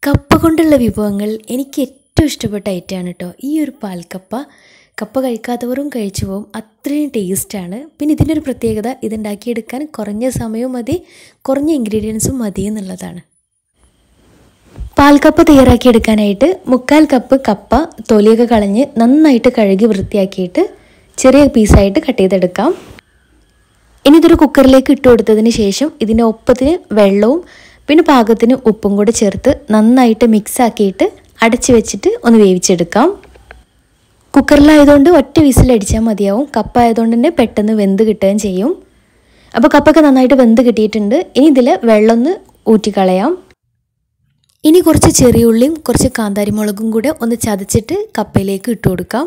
കപ്പ കൊണ്ടുള്ള വിഭവങ്ങൾ എനിക്ക് ഏറ്റവും ഇഷ്ടപ്പെട്ട ഐറ്റമാണ് കേട്ടോ. ഈ ഒരു പാൽക്കപ്പ കപ്പ കഴിക്കാത്തവരും കഴിച്ചു പോകും, അത്രയും ടേസ്റ്റാണ്. പിന്നെ ഇതിൻ്റെ ഒരു പ്രത്യേകത, ഇതുണ്ടാക്കിയെടുക്കാൻ കുറഞ്ഞ സമയവും മതി, കുറഞ്ഞ ഇൻഗ്രീഡിയൻസും മതി എന്നുള്ളതാണ്. പാൽക്കപ്പ തയ്യാറാക്കിയെടുക്കാനായിട്ട് 1/4 കപ്പ് കപ്പ തൊലിയൊക്കെ കളഞ്ഞ് നന്നായിട്ട് കഴുകി വൃത്തിയാക്കിയിട്ട് ചെറിയ പീസായിട്ട് കട്ട് ചെയ്തെടുക്കാം. ഇനി ഇതൊരു കുക്കറിലേക്ക് ഇട്ട് കൊടുത്തതിന് ശേഷം ഇതിൻ്റെ ഒപ്പത്തിന് വെള്ളവും പിന്നെ പാകത്തിന് ഉപ്പും കൂടെ ചേർത്ത് നന്നായിട്ട് മിക്സാക്കിയിട്ട് അടച്ച് വെച്ചിട്ട് ഒന്ന് വേവിച്ചെടുക്കാം. കുക്കറിലായതുകൊണ്ട് ഒറ്റ വിസിലടിച്ചാൽ മതിയാവും. കപ്പ ആയതുകൊണ്ട് തന്നെ പെട്ടെന്ന് വെന്ത് കിട്ടുകയും ചെയ്യും. അപ്പോൾ കപ്പൊക്കെ നന്നായിട്ട് വെന്ത് കിട്ടിയിട്ടുണ്ട്. ഇനി ഇതിൽ വെള്ളം ഒന്ന് ഊറ്റിക്കളയാം. ഇനി കുറച്ച് ചെറിയ ഉള്ളിയും കുറച്ച് കാന്താരിമുളകും കൂടെ ഒന്ന് ചതച്ചിട്ട് കപ്പയിലേക്ക് ഇട്ട് കൊടുക്കാം.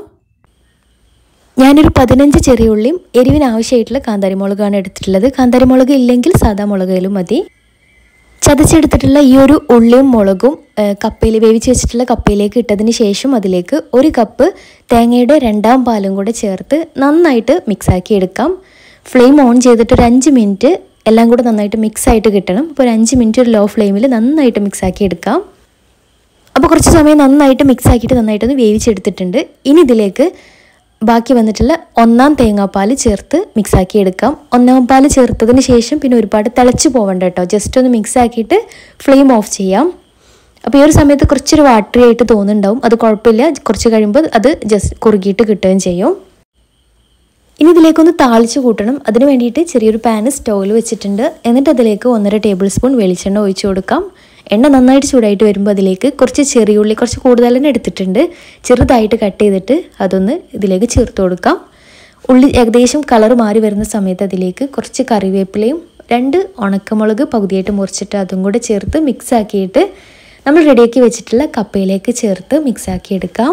ഞാനൊരു 15 ചെറിയ ഉള്ളിയും എരിവിന് ആവശ്യമായിട്ടുള്ള കാന്താരിമുളകാണ് എടുത്തിട്ടുള്ളത്. കാന്താരിമുളക് ഇല്ലെങ്കിൽ സാധാ മുളകിലും മതി. ചതച്ചെടുത്തിട്ടുള്ള ഈ ഒരു ഉള്ളിയും മുളകും കപ്പയിൽ വേവിച്ച് വെച്ചിട്ടുള്ള കപ്പയിലേക്ക് ഇട്ടതിന് ശേഷം അതിലേക്ക് 1 കപ്പ് തേങ്ങയുടെ 2ാം പാലും കൂടെ ചേർത്ത് നന്നായിട്ട് മിക്സാക്കി എടുക്കാം. ഫ്ലെയിം ഓൺ ചെയ്തിട്ട് ഒരു 5 മിനിറ്റ് എല്ലാം കൂടെ നന്നായിട്ട് മിക്സായിട്ട് കിട്ടണം. അപ്പോൾ ഒരു 5 മിനിറ്റ് ഒരു ലോ ഫ്ലെയിമിൽ നന്നായിട്ട് മിക്സാക്കി എടുക്കാം. അപ്പോൾ കുറച്ച് സമയം നന്നായിട്ട് മിക്സാക്കിയിട്ട് നന്നായിട്ടൊന്ന് വേവിച്ചെടുത്തിട്ടുണ്ട്. ഇനി ഇതിലേക്ക് ബാക്കി വന്നിട്ടുള്ള 1ാം തേങ്ങാപ്പാൽ ചേർത്ത് മിക്സാക്കി എടുക്കാം. 1ാം പാൽ ചേർത്തതിന് ശേഷം പിന്നെ ഒരുപാട് തിളച്ച് പോകണ്ട കേട്ടോ, ജസ്റ്റ് ഒന്ന് മിക്സാക്കിയിട്ട് ഫ്ലെയിം ഓഫ് ചെയ്യാം. അപ്പോൾ ഈ ഒരു സമയത്ത് കുറച്ചൊരു വാട്ടറി ആയിട്ട് തോന്നുന്നുണ്ടാവും, അത് കുഴപ്പമില്ല, കുറച്ച് കഴിയുമ്പോൾ അത് ജസ്റ്റ് കുറുകിയിട്ട് കിട്ടുകയും ചെയ്യും. ഇനി ഇതിലേക്കൊന്ന് താളിച്ച് കൂട്ടണം. അതിന് വേണ്ടിയിട്ട് ചെറിയൊരു പാന് സ്റ്റൗവിൽ വെച്ചിട്ടുണ്ട്. എന്നിട്ട് അതിലേക്ക് 1.5 ടേബിൾ സ്പൂൺ വെളിച്ചെണ്ണ ഒഴിച്ച് കൊടുക്കാം. എണ്ണ നന്നായിട്ട് ചൂടായിട്ട് വരുമ്പോൾ അതിലേക്ക് കുറച്ച് ചെറിയുള്ളി, കുറച്ച് കൂടുതൽ തന്നെ എടുത്തിട്ടുണ്ട്, ചെറുതായിട്ട് കട്ട് ചെയ്തിട്ട് അതൊന്ന് ഇതിലേക്ക് ചേർത്ത് കൊടുക്കാം. ഉള്ളി ഏകദേശം കളർ മാറി വരുന്ന സമയത്ത് അതിലേക്ക് കുറച്ച് കറിവേപ്പിലയും 2 ഉണക്കമുളക് പകുതിയായിട്ട് മുറിച്ചിട്ട് അതും കൂടെ ചേർത്ത് മിക്സാക്കിയിട്ട് നമ്മൾ റെഡിയാക്കി വെച്ചിട്ടുള്ള കപ്പയിലേക്ക് ചേർത്ത് മിക്സാക്കി എടുക്കാം.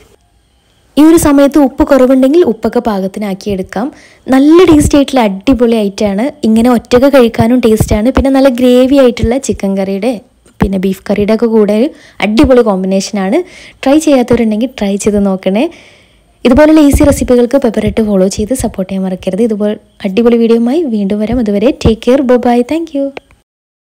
ഈ ഒരു സമയത്ത് ഉപ്പ് കുറവുണ്ടെങ്കിൽ ഉപ്പൊക്കെ പാകത്തിനാക്കിയെടുക്കാം. നല്ല ടേസ്റ്റ് ആയിട്ടുള്ള അടിപൊളി ഐറ്റമാണ്. ഇങ്ങനെ ഒറ്റക്ക് കഴിക്കാനും ടേസ്റ്റാണ്. പിന്നെ നല്ല ഗ്രേവി ആയിട്ടുള്ള ചിക്കൻ കറിയുടെ പിന്നെ ബീഫ് കറിയുടെ ഒക്കെ കൂടെ അടിപൊളി കോമ്പിനേഷനാണ്. ട്രൈ ചെയ്യാത്തവരുണ്ടെങ്കിൽ ട്രൈ ചെയ്ത് നോക്കണേ. ഇതുപോലുള്ള ഈസി റെസിപ്പികൾക്ക് പെപ്പറിട്ട് ഫോളോ ചെയ്ത് സപ്പോർട്ട് ചെയ്യാൻ മറക്കരുത്. ഇതുപോലെ അടിപൊളി വീഡിയോയുമായി വീണ്ടും വരാം. അതുവരെ take care, bye, thank U.